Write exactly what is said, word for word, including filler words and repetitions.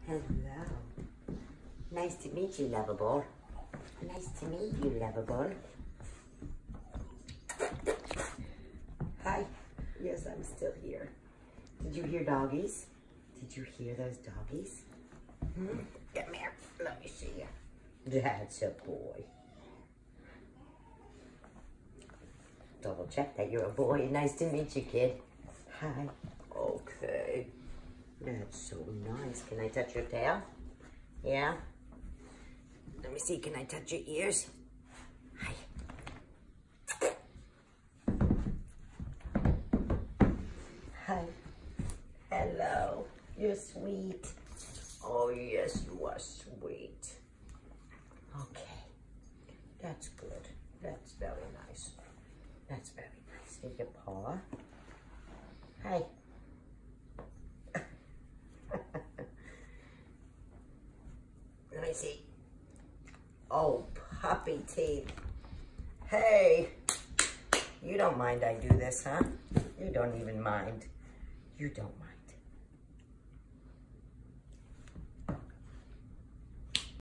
Hello. Nice to meet you, lovable. Nice to meet you, lovable. Hi. Yes, I'm still here. Did you hear doggies? Did you hear those doggies? Hmm? Come here. Let me see you. That's a boy. Double check that you're a boy. Nice to meet you, kid. Hi. Okay. That's so nice. Can I touch your tail? Yeah? Let me see. Can I touch your ears? Hi. Hi. Hello. You're sweet. Oh, yes, you are sweet. Okay. That's good. That's very nice. That's very nice. Take your paw. Hi. Let me see. Oh, puppy teeth. Hey. You don't mind I do this, huh? You don't even mind. You don't mind.